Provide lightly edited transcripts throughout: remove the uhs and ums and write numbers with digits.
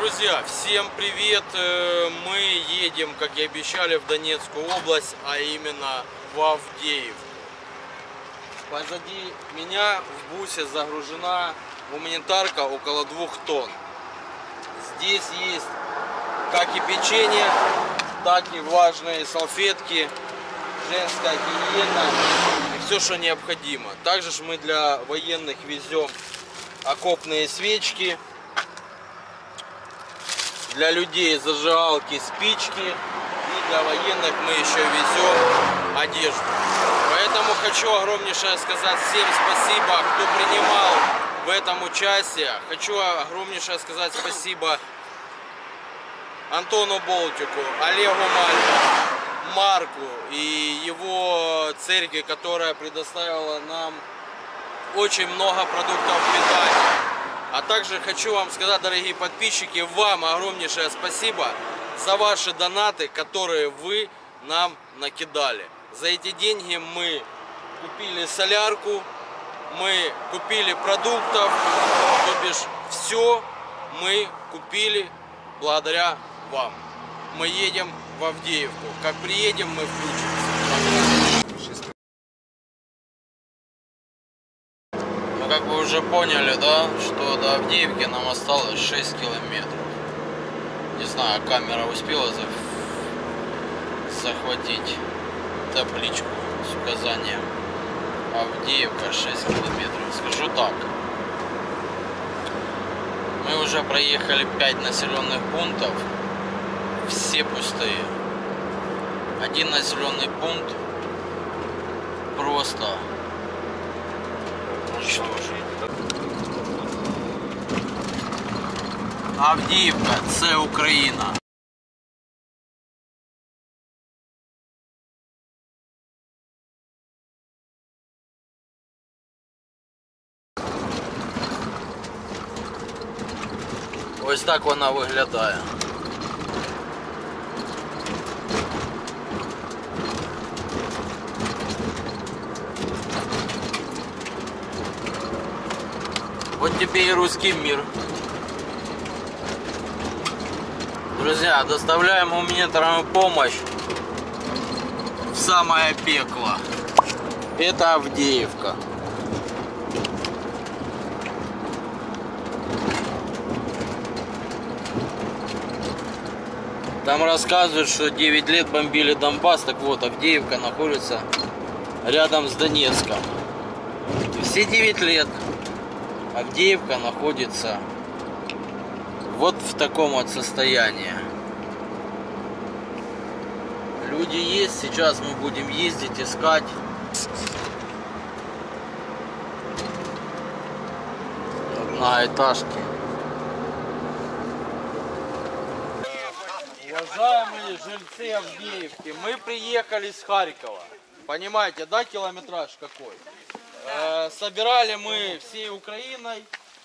Друзья, всем привет! Мы едем, как и обещали, в Донецкую область, а именно в Авдеевку. Позади меня в бусе загружена гуманитарка около 2 тонн. Здесь есть как и печенье, так и влажные салфетки, женская гигиена и все, что необходимо. Также мы для военных везем окопные свечки. Для людей зажигалки, спички, и для военных мы еще везем одежду. Поэтому хочу огромнейшее сказать всем спасибо, кто принимал в этом участие. Хочу огромнейшее сказать спасибо Антону Болтику, Олегу Мальку, Марку и его церкви, которая предоставила нам очень много продуктов питания. А также хочу вам сказать, дорогие подписчики, вам огромнейшее спасибо за ваши донаты, которые вы нам накидали. За эти деньги мы купили солярку, мы купили продуктов, то бишь все мы купили благодаря вам. Мы едем в Авдеевку. Как приедем, мы включимся. Как вы уже поняли, да, что до Авдеевки нам осталось 6 километров. Не знаю, камера успела захватить табличку с указанием Авдеевка 6 километров. Скажу так. Мы уже проехали 5 населенных пунктов. Все пустые. Один населенный пункт просто Авдіївка – це Україна. Ось так вона виглядає. Вот тебе и русский мир. Друзья, доставляем гуманитарную помощь в самое пекло. Это Авдеевка. Там рассказывают, что 9 лет бомбили Донбасс. Так вот, Авдеевка находится рядом с Донецком. И все 9 лет Авдеевка находится вот в таком вот состоянии. Люди есть, сейчас мы будем ездить, искать. Многоэтажки. Уважаемые жильцы Авдеевки, мы приехали с Харькова. Понимаете, да, километраж какой? Собирали мы всей Украиной.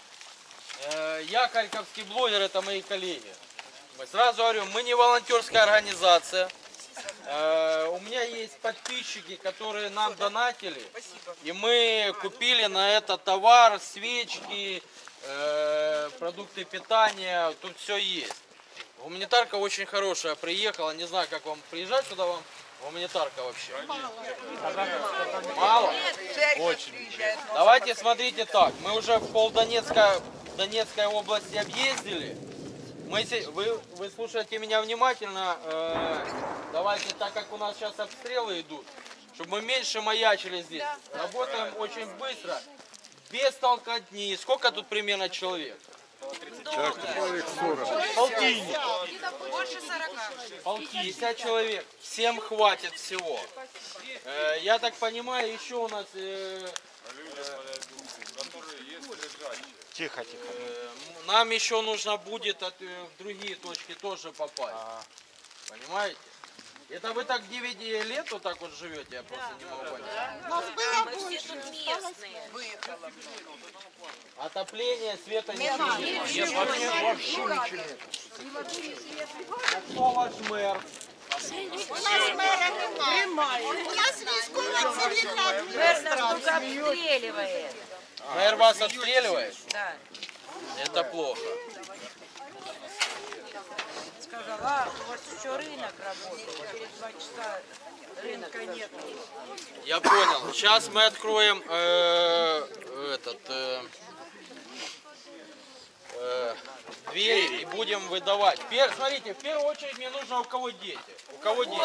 Я харьковский блогер, это мои коллеги. Сразу говорю, мы не волонтерская организация. У меня есть подписчики, которые нам донатили. И мы купили на этот товар, свечки, продукты питания. Тут все есть. Гуманитарка очень хорошая приехала. Не знаю, как вам приезжать сюда, вам гуманитарка вообще? Мало? Очень. Давайте смотрите так. Мы уже Донецкой области объездили. Вы слушаете меня внимательно. Давайте, так как у нас сейчас обстрелы идут, чтобы мы меньше маячили здесь. Работаем очень быстро, без толкотни. Сколько тут примерно человек? Человек 40. Полтинник. Больше 40. Полтинник. 50 человек. Всем хватит всего. Я так понимаю, еще у нас... Тихо, тихо. Нам еще нужно будет в другие точки тоже попасть. Понимаете? Это вы так 9 лет вот так вот живете, я просто не могу понять. Нас было больше. Тут местные. Отопление, света нет. Нет, вообще ничего нет. А кто ваш мэр? У нас мэра немає. У нас військова цивільна адміністрація. Мэр нас только обстреливает. Мэр вас отстреливает? Да. Это плохо. Сказала, у вас еще рынок работает, через 2 часа рынка нет. Я понял. Сейчас мы откроем дверь и будем выдавать. Смотрите, в первую очередь мне нужно у кого дети. У кого дети?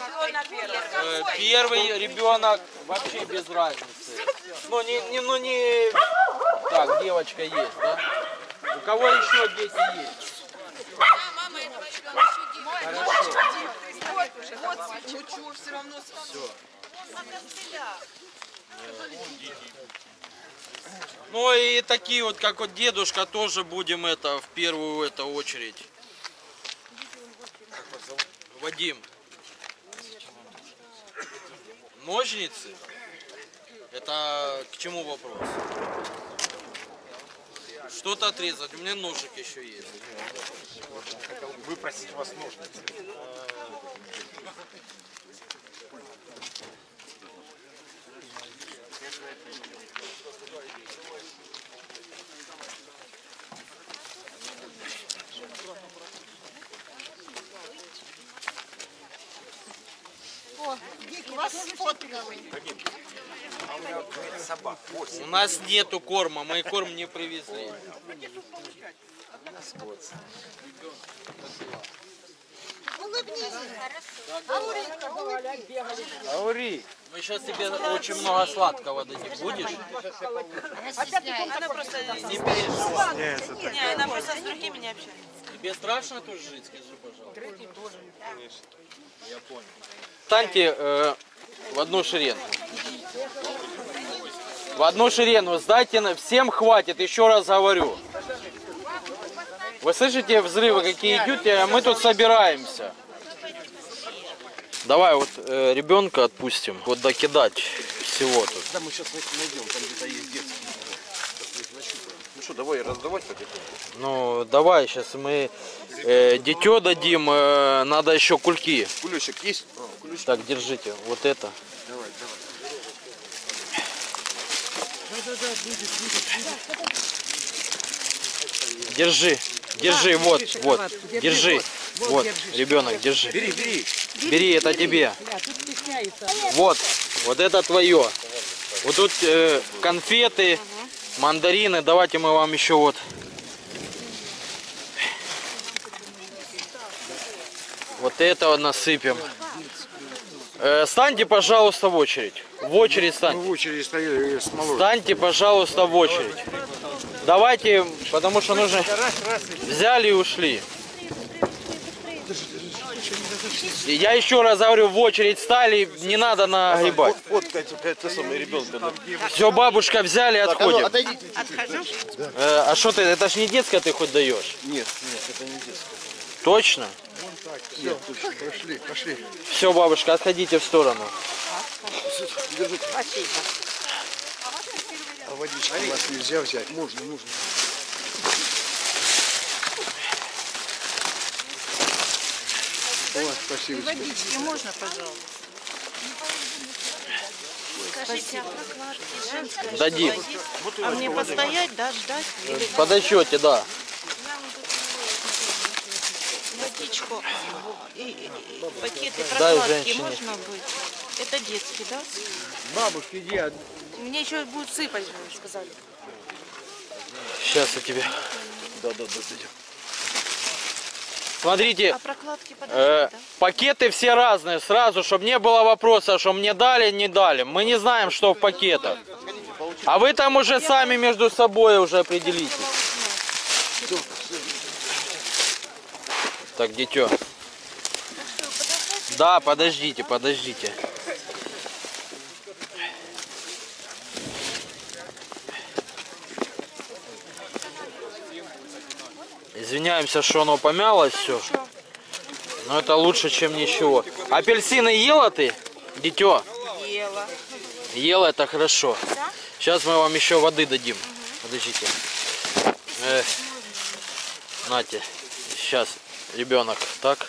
Первый ребенок вообще без разницы. Ну не. Так, девочка есть, да? У кого еще дети есть? Мама этого ребенка Хорошо. вот все равно. Все. Ну и такие вот, как вот дедушка, тоже будем это в первую очередь. Вадим. Ножницы? Это к чему вопрос? Что-то отрезать. У меня ножик еще есть. Хотел выпросить у вас ножницы. Вас сфоткали. А у меня вот собак 8. У нас нету корма, мы корм не привезли. Улыбнись. Аури. Мы сейчас тебе очень много сладкого дадим. Будешь? Она просто... Не переживай. Не, она просто с другими не общается. Тебе страшно тут жить, скажи, пожалуйста. Я понял. Встаньте в одну шеренгу. В одну шеренгу. Сдайте, всем хватит, еще раз говорю. Вы слышите взрывы, какие идут, а мы тут собираемся. Давай вот ребенка отпустим, вот докидать всего тут. Да, мы сейчас найдем, там где-то есть детский. Ну что, давай раздавать потихоньку. Ну, давай, сейчас мы дитё дадим, надо еще кульки. Кулечек есть? Кулечек. Так, держите, вот это. Давай, давай. Держи, держи, вот, держи. Вот, ребенок, держи. Бери, бери. Бери, это тебе. Вот, вот это твое. Вот тут конфеты, мандарины. Давайте мы вам еще вот. Вот это вот насыпем. Станьте, пожалуйста, в очередь. В очередь Мы станьте. в очереди стояли с молоком. Станьте, пожалуйста, в очередь. Давайте, потому что нужно... Взяли и ушли. Я еще раз говорю, в очередь стали, не надо нагребать. Вот это самый ребенка. Все, бабушка, взяли, отходим. Отойдите. А что ты, это ж не детское ты хоть даешь? Нет, нет, это не детское. Точно? Нет, пошли, пошли. Все, бабушка, отходите в сторону. А водичку у вас нельзя взять? Можно, можно. Ой, спасибо. Водички можно, пожалуйста? Скажите, а прокладки женская Дадим. что-то есть? А мне постоять, да, ждать? Или Подойдете, да. водичку и пакеты Дай прокладки женщине. можно быть? Это детский, да? Бабушки, иди. Мне еще будут сыпать, вы сказали. Сейчас я тебе. Да. Смотрите, А прокладки подождут, да? пакеты все разные, сразу, чтобы не было вопроса, что мне дали, не дали. Мы не знаем, что в пакетах. А вы там уже сами между собой уже определитесь. Так, дитё. Да, подождите. Извиняемся, что оно помялось все. Но это лучше, чем ничего. Апельсины ела ты, дитё? Ела. Ела, это хорошо. Сейчас мы вам еще воды дадим. Подождите. Нате. Сейчас, ребенок. Так.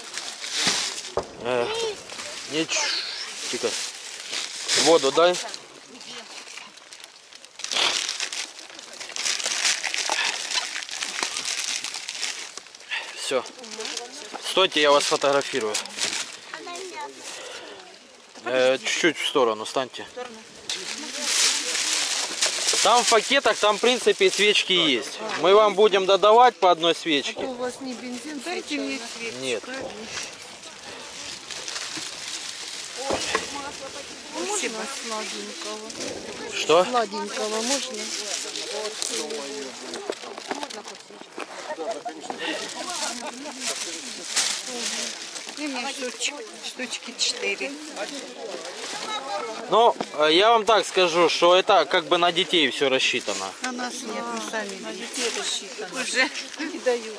Тихо. Воду дай. Все. Стойте, я вас фотографирую. Чуть-чуть в сторону, станьте. Там в пакетах, там в принципе свечки есть. Мы вам будем додавать по одной свечке. У вас не бензин, дайте мне свет. Нет. Спасибо. Сладенького. Что? Сладенького можно? И мне штучки 4. Ну, я вам так скажу, что это как бы на детей все рассчитано. На нас нет, мы сами на детей рассчитаны. Уже не дают.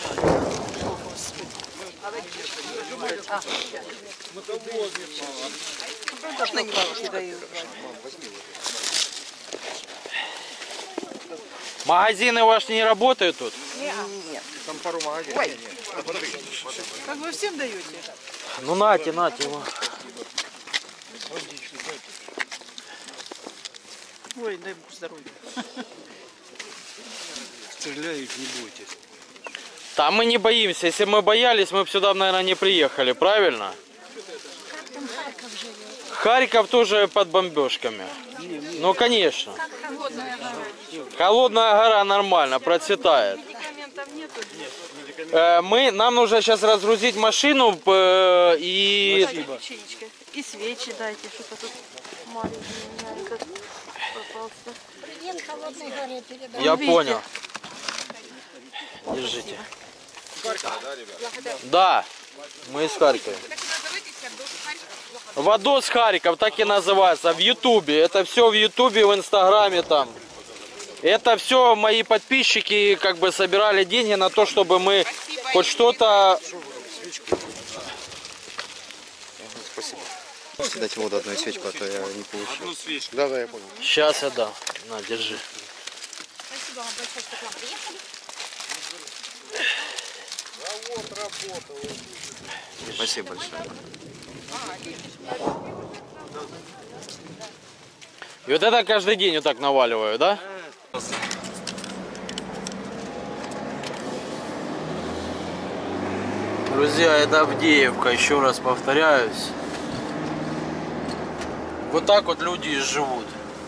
Можно не дают. Магазины ваши не работают тут? Нет. Там пару магазинов. Ой. Как вы всем даете? Ну нате, нате. его. Ой, дай Бог здоровья. Стреляют, не бойтесь. Там мы не боимся. Если бы мы боялись, мы бы сюда, наверное, не приехали, правильно? Харьков тоже под бомбежками. Ну, конечно. Холодная гора нормально, процветает. Нам нужно сейчас разгрузить машину и... И свечи дайте, что-то тут маленький у меня этот попался. Привет, холодной горе передаю. Я понял. Держите. Да, мы из Харькова. Водос Харьков, так и называется, в Ютубе. Это все в Ютубе, в Инстаграме там. Это все мои подписчики как бы собирали деньги на то, чтобы мы хоть что-то... Спасибо. Дайте воду одну свечку, а то я не получил. Одну свечку? Да, я понял. Сейчас я дам. На, держи. Спасибо вам большое, что к нам приехали. Спасибо большое. И вот это каждый день вот так наваливаю, да? Друзья, это Авдеевка, еще раз повторяюсь. Вот так вот люди и живут.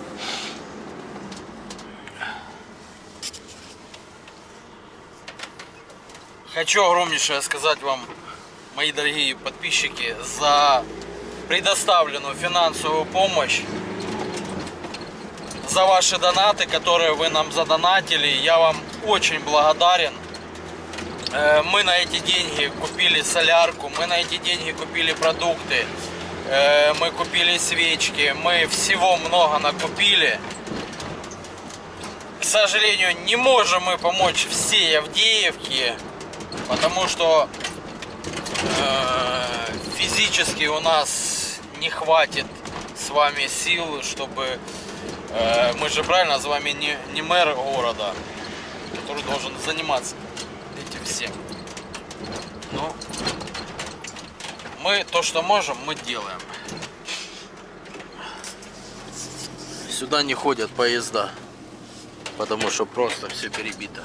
Хочу огромнейшее сказать вам, мои дорогие подписчики, за предоставленную финансовую помощь, за ваши донаты, которые вы нам задонатили. Я вам очень благодарен. Мы на эти деньги купили солярку, мы на эти деньги купили продукты, мы купили свечки, мы всего много накупили. К сожалению, не можем мы помочь всей Авдеевке, потому что физически у нас не хватит с вами сил, чтобы... Мы же правильно с вами не мэр города, который должен заниматься этим всем. Ну, мы то, что можем, мы делаем. Сюда не ходят поезда, потому что просто все перебито.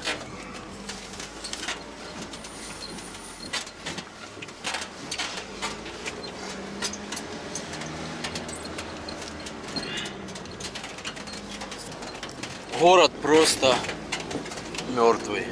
Город просто мертвый.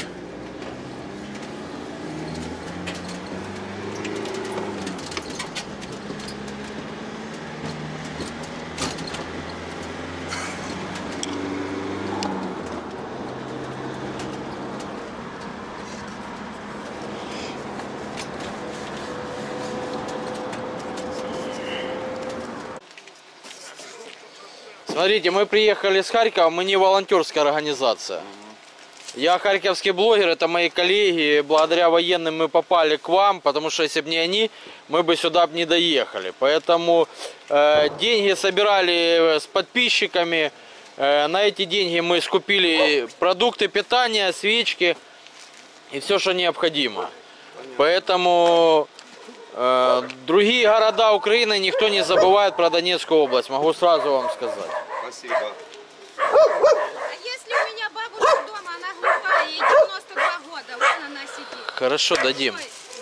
Смотрите, мы приехали с Харькова, мы не волонтерская организация. Я харьковский блогер, это мои коллеги. Благодаря военным мы попали к вам, потому что если бы не они, мы бы сюда не доехали. Поэтому деньги собирали с подписчиками. На эти деньги мы скупили продукты питания, свечки и все, что необходимо. Поэтому другие города Украины никто не забывает про Донецкую область. Могу сразу вам сказать. Спасибо. А если у меня бабушка дома, она глухая, ей 92 года, вон она сидит. Хорошо, дадим.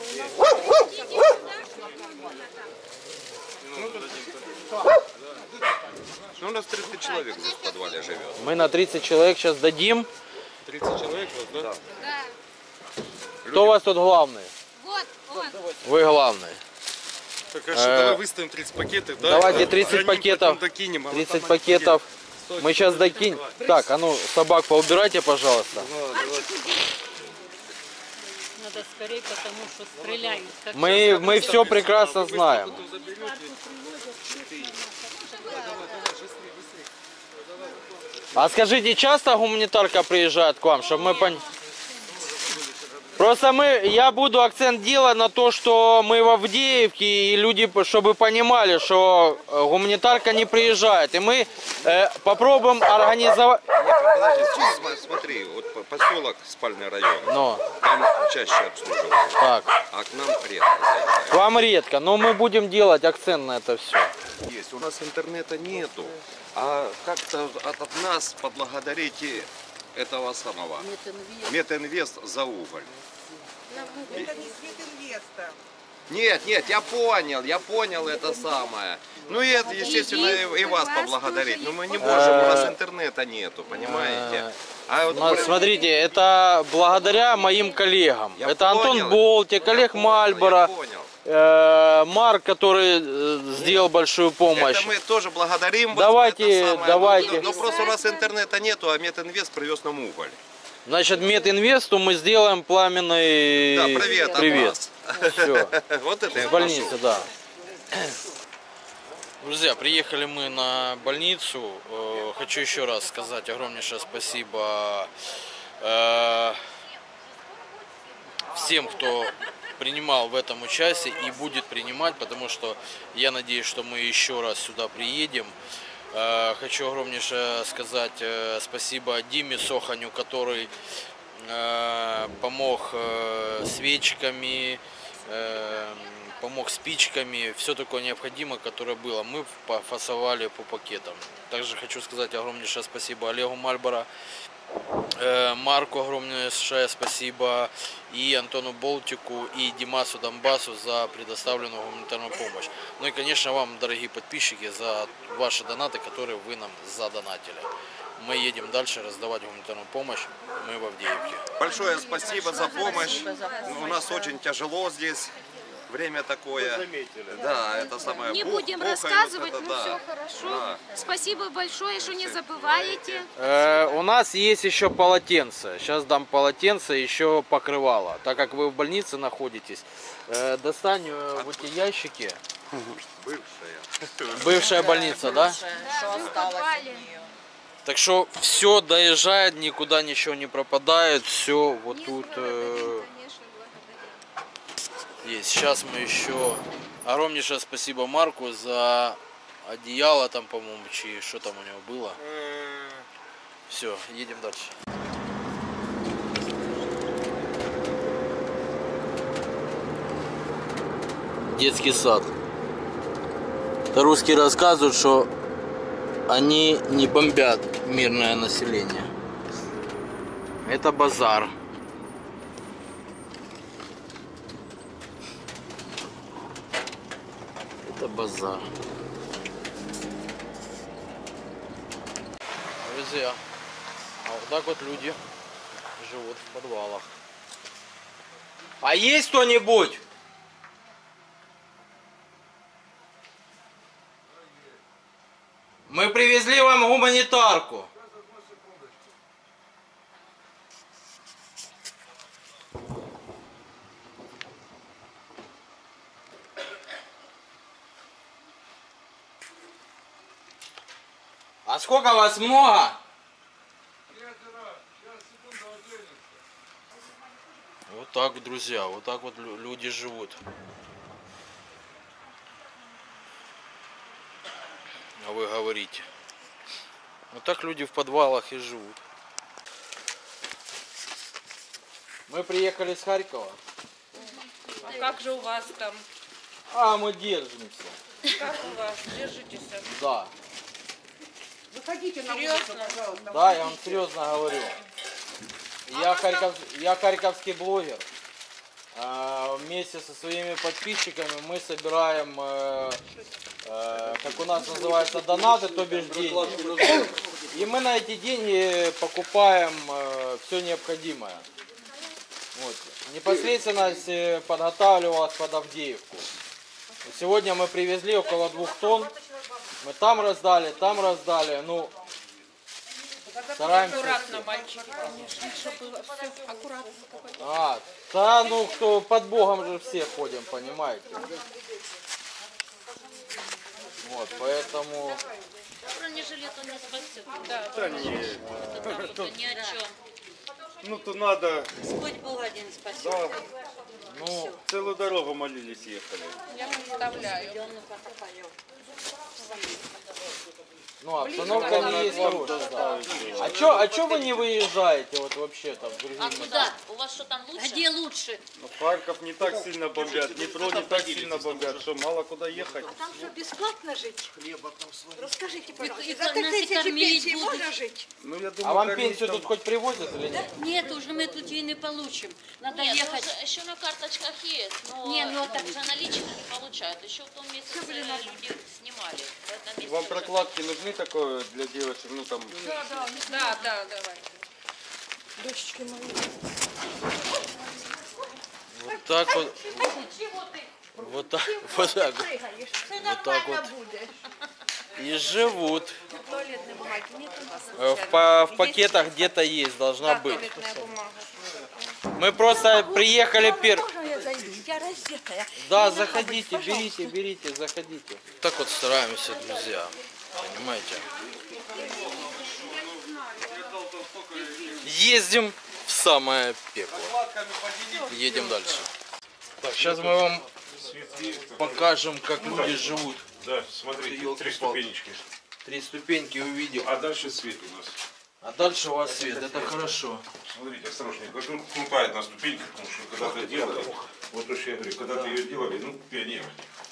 Ну, у нас 30 человек здесь в подвале живет. Мы на 30 человек сейчас дадим. 30 человек, да? Да. Кто у вас тут главный? Вот, он. Вы главный. Так, хорошо, давай выставим 30 пакетов, да? Давайте 30 пакетов. Докинем, 30 пакетов. Мы сейчас докинем. Так, а ну, собак поубирайте, пожалуйста. Надо скорее, потому что стреляют. Как Мы все прекрасно знаем. А скажите, часто гуманитарка приезжает к вам, чтобы мы поняли? Просто я буду акцент делать на то, что мы в Авдеевке, и люди, чтобы понимали, что гуманитарка не приезжает. И мы попробуем организовать... Подожди, смотри, вот поселок, спальный район, Но, там чаще обслуживают, так, а к нам редко заезжают. к вам редко, но мы будем делать акцент на это все. Есть, у нас интернета нету, а как-то от нас поблагодарите этого самого Метинвест за уголь. Это не Светинвеста. Нет, я понял это самое. Ну и это, естественно, и вас поблагодарить. Но мы не можем, у нас интернета нету, понимаете? А вот Смотрите, это благодаря моим коллегам. Я Это Антон понял. Болтик, Олег Мальборо, Я понял. Марк, который сделал большую помощь. Это мы тоже благодарим вас. Давайте, это самое. давайте. Но просто у нас интернета нету, а Метинвест привез нам уголь. Значит, Метинвесту мы сделаем пламенный Да, привет. привет. От вас. Все. Вот это С я больницы, да. Друзья, приехали мы на больницу. Хочу еще раз сказать огромнейшее спасибо всем, кто принимал в этом участие и будет принимать, потому что я надеюсь, что мы еще раз сюда приедем. Хочу огромнейшее сказать спасибо Диме Соханю, который помог свечками, помог спичками, все такое необходимое, которое было. Мы пофасовали по пакетам. Также хочу сказать огромнейшее спасибо Олегу Мальборо, Марку огромнейшее спасибо, и Антону Болтику, и Димасу Донбассу за предоставленную гуманитарную помощь. Ну и, конечно, вам, дорогие подписчики, за ваши донаты, которые вы нам задонатили. Мы едем дальше раздавать гуманитарную помощь. Мы в Авдеевке. Большое спасибо за помощь. У нас очень тяжело здесь. Время такое. Да, это самое. Не Бог, будем Бог рассказывать, это, но да. все хорошо. Да. Спасибо большое, что не забываете. У нас есть еще полотенце. Сейчас дам полотенце, еще покрывало. Так как вы в больнице находитесь, достань в эти ящики. Бывшая больница, да? Что осталось от нее? Так что все доезжает, никуда ничего не пропадает, все вот тут есть. Сейчас мы еще огромнейшее спасибо Марку за одеяло там, по-моему, что там у него было. Все, едем дальше. Детский сад. Это русские рассказывают, что они не бомбят мирное население. Это базар. Это базар. Друзья, а вот так вот люди живут в подвалах. А есть кто-нибудь? Мы привезли вам гуманитарку. А сколько вас много? Вот так, друзья, вот так вот люди живут. А вы говорите. Вот так люди в подвалах и живут. Мы приехали с Харькова. А как же у вас там? А мы держимся. Как у вас? Держитесь. Да. Выходите на улицу, пожалуйста. Да, я вам серьезно говорю. Я харьковский блогер. вместе со своими подписчиками мы собираем, как у нас называется, донаты, то бишь деньги. И мы на эти деньги покупаем все необходимое. Вот. Непосредственно подготавливалось под Авдеевку. Сегодня мы привезли около 2 тонн. Мы там раздали. Ну, стараемся. Аккуратно, мальчики, конечно, чтобы было все аккуратно. Да, ну кто под Богом же все ходим, понимаете. Вот, поэтому. Бронежилет он не спасет. Да, Это ни о чем. Ну то надо, Господь Бог один спасет. да, Ну, целую дорогу молились, ехали. Я представляю. ну обстановка не есть хорошая. Да. А чё вы не выезжаете вот вообще-то в другие А места? куда? У вас что там лучше? Где лучше? Ну, Харьков не так сильно бомбят, Днепро не так сильно бомбят, что мало куда ехать. Там что, бесплатно жить? Расскажите, пожалуйста, Их за нас и 3000 кормить пенсий будут. можно жить? Ну, я думаю, А вам кормить пенсию там- тут хоть привозят или нет? Нет, уже мы тут ее не получим. Надо Нет, ехать. уже еще на карточках есть, но Не, ну так- за наличных не получают. Еще в том месяце люди снимали. В этом месяце Вам уже- прокладки нужны такое для девочек, ну там... Да, давай. Вот так вот. Вот так вот. Вот так вот. И живут. Туалетной бумаги нет у вас? В пакетах где-то есть, должна быть. Туалетная бумага. Мы просто приехали Можно я зайду? Я раздетая. Да, заходите, берите, заходите. Так вот стараемся, друзья. Понимаете? Ездим в самое пекло. Едем дальше. Так, сейчас мы вам покажем, как люди живут. Да, смотрите, Ёлки-палки. 3 ступенечки. 3 ступеньки увидел. А дальше свет у нас. А дальше у вас свет, это хорошо. Смотрите, осторожнее. Вот он крупает на ступеньках, потому что когда-то делали, вот то, что я говорю, когда-то ее делали, ну, пионеры.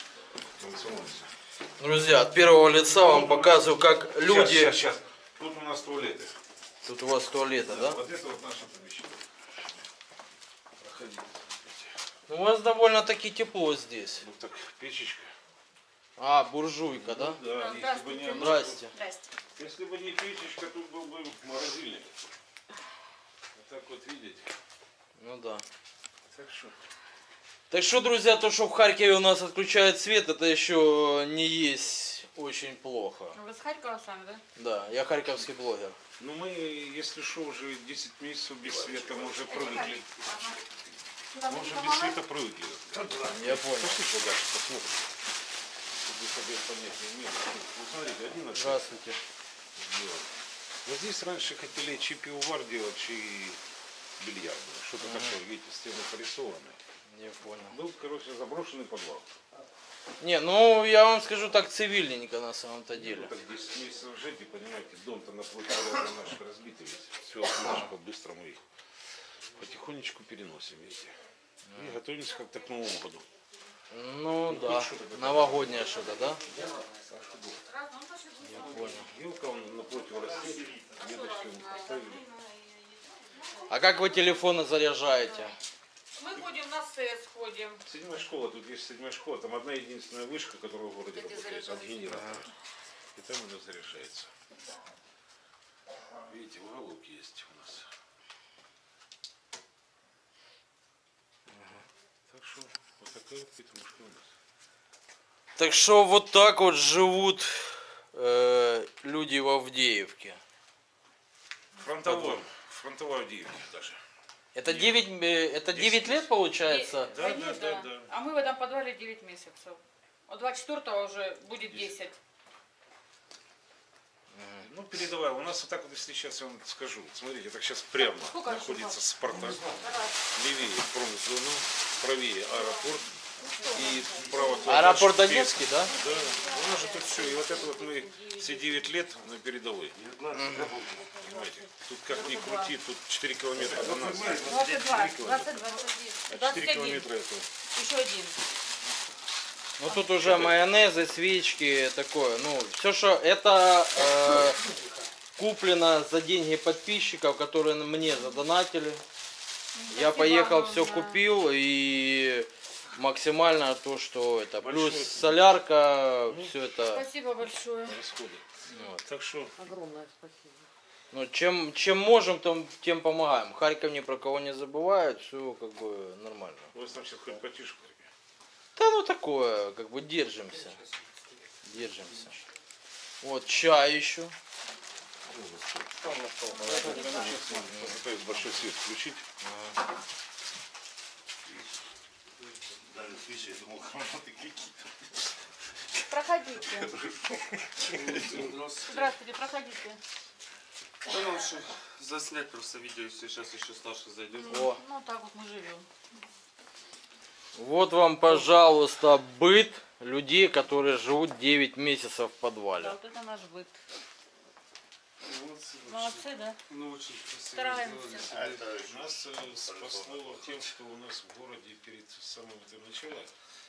Друзья, от первого лица вам показываю, как люди... Сейчас. Тут у нас туалеты. Тут у вас туалеты, да? Вот это вот наше помещение. Проходите. У вас довольно-таки тепло здесь. Ну так, печечка. А, буржуйка, да? Да, если бы не, Здрасте. если бы не печечка, тут был бы морозильник. Вот так вот видите. Ну да. Так что. Так что, друзья, то, что в Харькове у нас отключают свет, это еще не есть очень плохо. Вы с Харькова сами, да? Да, я харьковский блогер. Ну мы, если что, уже 10 месяцев без света, мы уже привыкли. Мы уже без света привыкли. Я понял. Послушай дальше, посмотрим. Чтобы себе понятия не было. Ну, смотрите, 11 Здравствуйте. сделали. Вот здесь раньше хотели чипиувар делать, и бильярд. Что-то такое, видите, стены порисованы. Не понял. Был, короче, заброшенный подвал. Не, ну я вам скажу так цивильненько на самом-то деле. Ну, так 10 месяцев жить, и понимаете, дом-то напротив рядом наш разбитый весь. Все, наш по-быстрому их потихонечку переносим, видите. И готовимся как-то к Новому году. Ну да, новогоднее что-то, да? Я понял. Елка он напротив растет, веточки мы поставили. А как вы телефоны заряжаете? Мы ходим на СЭС, ходим. 7-я школа, тут есть 7-я школа, там одна единственная вышка, которая в городе работает, от генератора. И там она заряжается. Видите, уголок есть у нас. Так что вот такая вот петрушка у нас. Так что вот так вот живут люди в Авдеевке. Фронтовой Авдеевки даже. Это 9 лет получается? Да, да, да, да. А мы в этом подвале 9 месяцев. От 24-го уже будет 10. Ну, передавай. У нас вот так вот, если сейчас я вам скажу. Смотрите, так сейчас прямо находится Спартак. Левее промзону, правее аэропорт. И вправо туда Аэропорт дальше Донецкий, да? Да. У нас же тут все. И вот это вот мы все 9 лет на передовой. Понимаете? Тут как ни крути, тут 4 километра до нас. 22, 22, А 4 километра это. Еще один. Ну тут уже майонезы, свечки, такое. Ну, все, что это куплено за деньги подписчиков, которые мне задонатили. Я поехал, все купил и максимально то, что это. Плюс солярка, все это. Спасибо большое. Расходы. Вот. Так что Огромное спасибо. Ну, чем можем, тем помогаем. Харьков ни про кого не забывает, все как бы нормально. у вас там сейчас хоть потише. Да ну такое, как бы держимся. Держимся. Вот чай еще. Попытаюсь большой свет включить. Проходите. Здравствуйте, проходите. Ну, лучше заснять просто видео, если сейчас еще старший зайдет. О. Ну так вот мы живем. Вот вам, пожалуйста, быт людей, которые живут 9 месяцев в подвале. Да, вот это наш быт. Вот, Молодцы, да? ну, очень красиво Стараемся. сделали. Нас спасло тем, что у нас в городе перед самым этим началом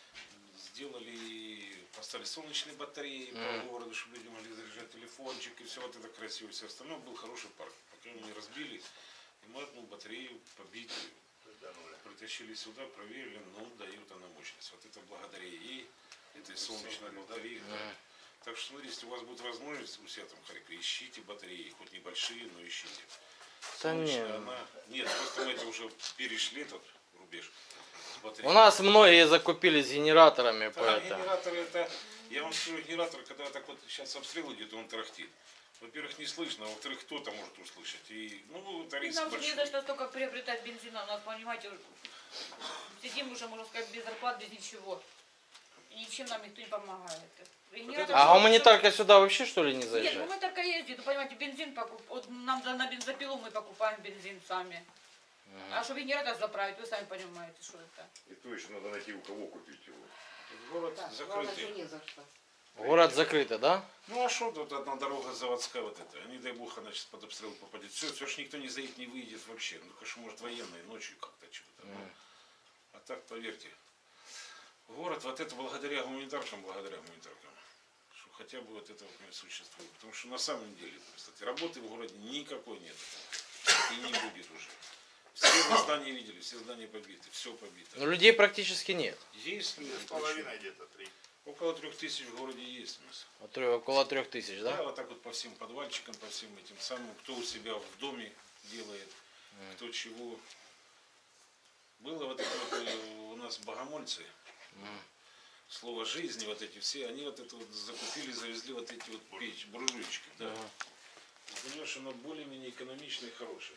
поставили солнечные батареи по городу, чтобы люди могли заряжать телефончик и все вот это красиво, все остальное. Был хороший парк, пока мы не разбили, и мы одну батарею побитую притащили сюда, проверили, ну дает она мощность. Вот это благодаря ей, этой солнечной батареи. Да. Так что смотрите, если у вас будет возможность у себя там в Харькове, ищите батареи, хоть небольшие, но ищите. Солнечная, она... Нет, просто мы это уже перешли, тот рубеж. У нас многие закупили с генераторами. Да, генераторы это... Я вам скажу, генератор, когда так вот сейчас обстрел идет, он тарахтит. Во-первых, не слышно, а во-вторых, кто-то может услышать. И, ну, это риск нам большой. не за что столько приобретать бензина. У нас, понимаете, сидим уже, можно сказать, без зарплат, без ничего. И ничем нам никто не помогает. А гуманитарка сюда вообще, что ли, не Нет, заезжает? гуманитарка ездит, ну, понимаете, бензин покупаем. Вот нам на бензопилу мы покупаем бензин сами. А чтобы генератор заправить, вы сами понимаете, что это. И то еще надо найти, у кого купить его. Город закрытый. Город закрытый, да? Ну а что тут одна дорога заводская вот эта? Не дай бог она сейчас под обстрел попадет. Все ж никто не заедет, не выйдет вообще. Ну конечно, может военные ночью как-то что-то. А так, поверьте, город вот это благодаря гуманитаркам, что хотя бы вот это вот существует. Потому что на самом деле, кстати, работы в городе никакой нет. И не будет уже. Все здания видели, все здания побиты, все побито. Но людей практически нет. Есть люди. Половина где-то 3. Около 3000 в городе есть у нас. Около 3000, да? Да, вот так вот по всем подвальчикам, по всем этим самым, кто у себя в доме делает, кто чего. Было вот это вот у нас богомольцы, слово жизни, вот эти все, они вот это вот закупили, завезли вот эти вот печь, буржуечки, да. Понимаешь, она более-менее экономичная и хорошая.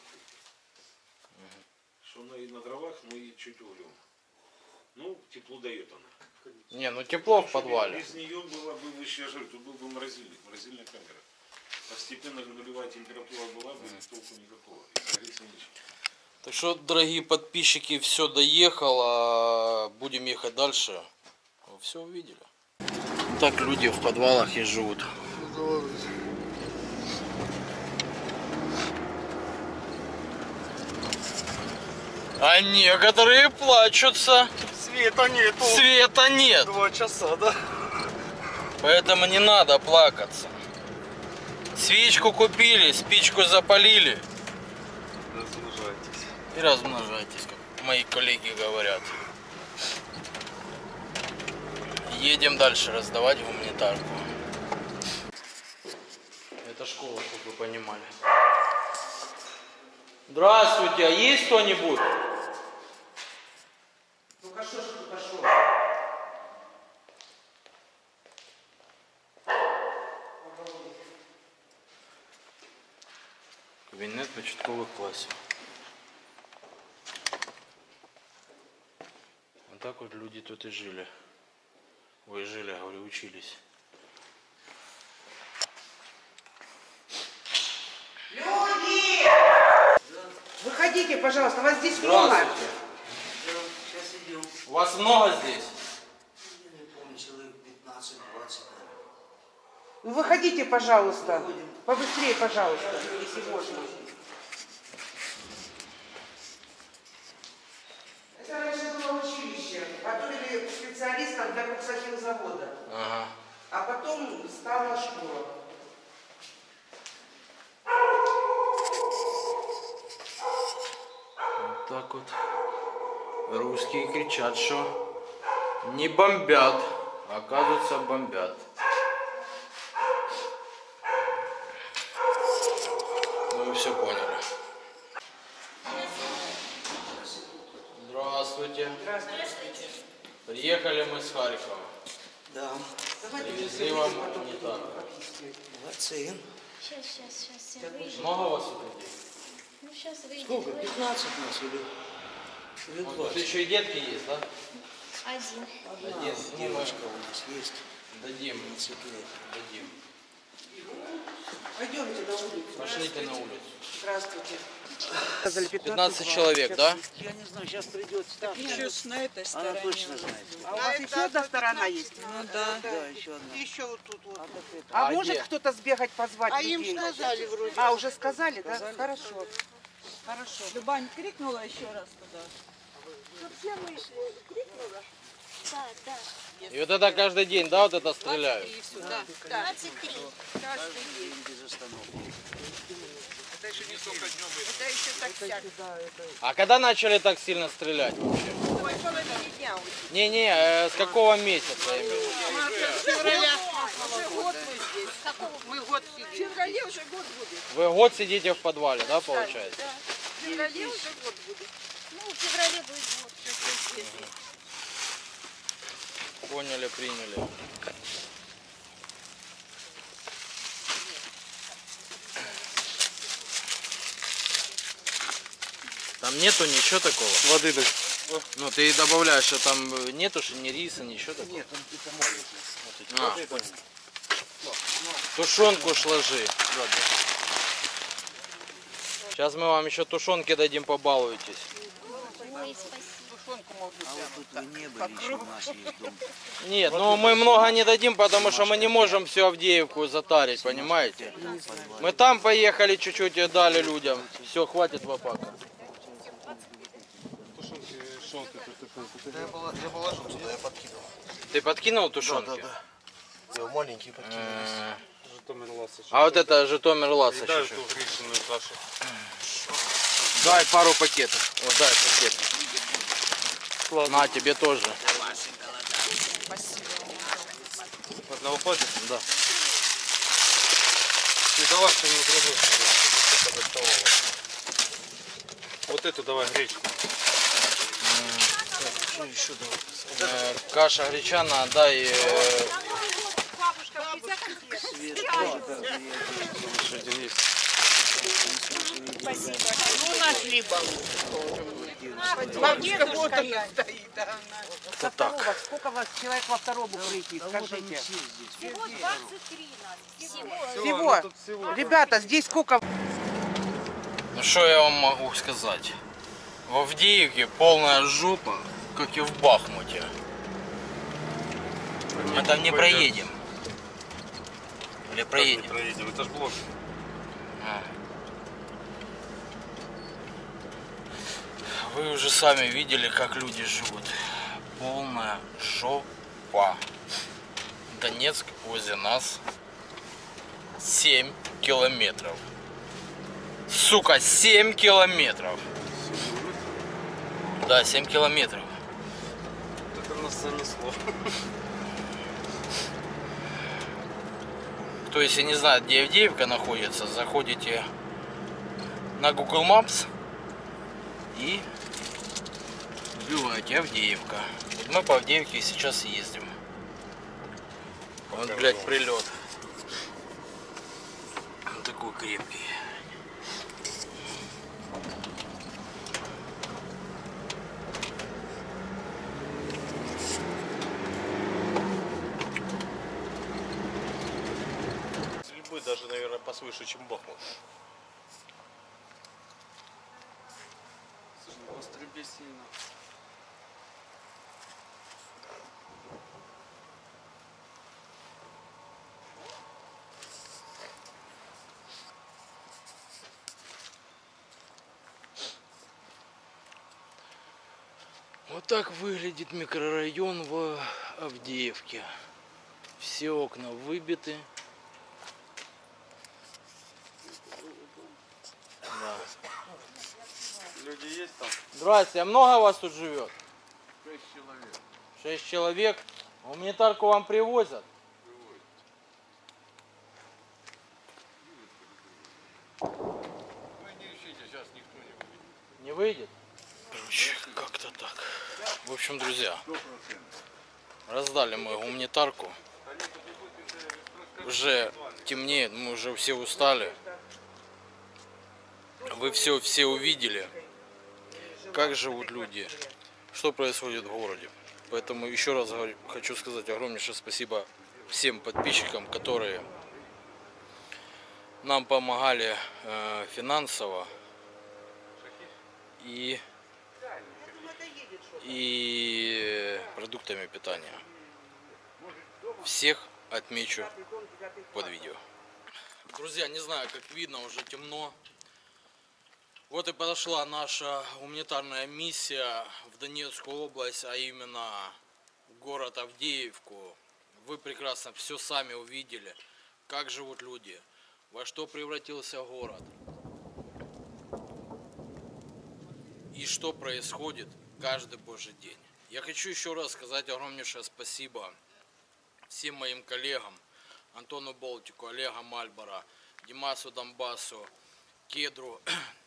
Что она и на дровах, но и чуть углем. Ну, тепло дает она. Не, ну тепло в подвале. Без нее была бы выше, я тут был бы морозильник, морозильная камера. Постепенно нулевая температура была бы, толку никакого. И согреться нечего. Так что, дорогие подписчики, все доехало, будем ехать дальше. Вы все увидели. Так люди в подвалах и живут. А некоторые плачутся. Света нету. Света нет. 2 часа, да? Поэтому не надо плакаться. Свечку купили, спичку запалили. Размножайтесь. И размножайтесь, как мои коллеги говорят. Едем дальше раздавать гуманитарку. Это школа, чтобы вы понимали. Здравствуйте, а есть кто-нибудь? Ну хорошо, что пошел. Кабинет початковых классов. Вот так вот люди тут и жили. Ой, жили, говорю, учились. Люди! Выходите, пожалуйста, вас здесь много. Здравствуйте. У вас много здесь? Я не помню, человек 15-20. Ну выходите, пожалуйста. Побыстрее, пожалуйста, если можно. Это раньше было училище. Готовили специалистов для коксохимзавода. Ага. А потом стала школа. так вот. Русские кричат, что не бомбят, а оказывается бомбят. Ну вы все поняли. Здравствуйте. Здравствуйте. Приехали мы с Харькова. Да. Привезли вам не так. Молодцы. Сейчас. Много у вас тут людей? Ну, сейчас выйдет. Сколько? 15 нас или Вот 20? тут еще и детки есть, да? Один. Один. Девочка у нас есть. Дадим. 15 лет. Дадим. Пойдемте на улицу. Пошлите на улицу. Здравствуйте. 15 человек, да? Я не знаю, сейчас придет старшая. Еще на этой Она стороне. точно знает. А у вас еще одна сторона есть? Ну да. Да, еще одна. Еще вот тут вот. А А может где? кто-то сбегать позвать людей? им сказали вроде. А, уже сказали, да? Хорошо. Хорошо. Любань крикнула еще раз туда. Да. И вот это каждый день, да, вот это стреляют? И сюда. 23. Каждый день. Без остановки. Это еще так сяк. А когда начали так сильно стрелять вообще? Ой, половине дня уже. Не-не, с какого месяца я имею в виду? С февраля. Уже год мы здесь. Мы год сидим. В феврале уже год будет. Вы год сидите в подвале, да, получается? В феврале уже год будет. Ну, в феврале будет год. Поняли, приняли. Там нету ничего такого? Воды дай. Ну, ты добавляешь, что там нету же ни риса, ничего такого? Нет, он это молится. Тушенку ж ложи. Сейчас мы вам еще тушенки дадим, побалуетесь. Ой, спасибо. А вот тут вы не были, еще у нас есть дом. Нет, ну мы много не дадим, потому что мы не можем всю Авдеевку затарить, понимаете? Мы там поехали, чуть-чуть дали людям. Все, хватит вапака. Я положил туда, я подкинул. Ты подкинул тушенки? Я маленький подкинул. Житомир Ласыч. А вот это Житомир Ласыч Дай еще. эту гречневую кашу. Дай пару пакетов. Вот дай пакет. На, тебе тоже. Одного хватит? Да. Ты давай что-нибудь другое. Вот эту давай гречку. Что еще давай? Каша гречана, дай. Свет. Еще один есть. Ну, нашли бабушка вот она стоит. Это так. Сколько вас человек во втором укрытии, скажите? Всего 23 нас. Всего. Всего? Ребята, здесь сколько? Ну что я вам могу сказать? В Авдеевке полная жопа, как и в Бахмуте. Мы там не проедем. Или проедем? Не проедем, это ж блок. Вы уже сами видели, как люди живут. Полная жопа. Донецк возле нас 7 километров. Сука, 7 километров. Да, 7 километров. Это нас занесло. Кто если не знает, где Авдеевка находится, заходите на Google Maps и вбиваете Авдеевка. Вот мы по Авдеевке сейчас ездим. Вот, блядь, прилет. Он такой крепкий. Стрельбы даже, наверное, посвыше, чем Бахмут. По стрельбе сильно. Вот так выглядит микрорайон в Авдеевке. Все окна выбиты. Да. Люди есть там? Здрасте, а много вас тут живет? 6 человек. 6 человек? Гуманитарку вам привозят? Вы не ищите, сейчас никто не выйдет. Не выйдет? Короче, как-то так. В общем, друзья, раздали мы гуманитарку. Уже темнеет, мы уже все устали. Вы все увидели, как живут люди, что происходит в городе. Поэтому еще раз хочу сказать огромнейшее спасибо всем подписчикам, которые нам помогали финансово и продуктами питания. Всех отмечу под видео. Друзья, не знаю, как видно, уже темно. Вот и подошла наша гуманитарная миссия в Донецкую область, а именно в город Авдеевку. Вы прекрасно все сами увидели, как живут люди, во что превратился город и что происходит каждый божий день. Я хочу еще раз сказать огромнейшее спасибо всем моим коллегам: Антону Болтику, Олегу Мальборо, Димасу Донбассу, Кедру,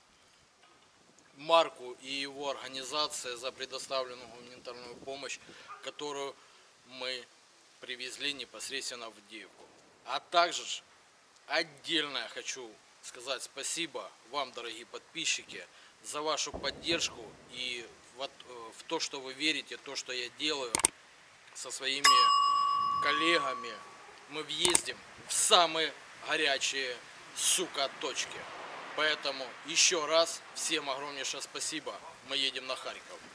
Марку и его организации за предоставленную гуманитарную помощь, которую мы привезли непосредственно в Авдеевку. А также отдельно я хочу сказать спасибо вам, дорогие подписчики, за вашу поддержку и в то, что вы верите, то, что я делаю со своими коллегами. Мы въездим в самые горячие, сука, точки. Поэтому еще раз всем огромнейшее спасибо. Мы едем на Харьков.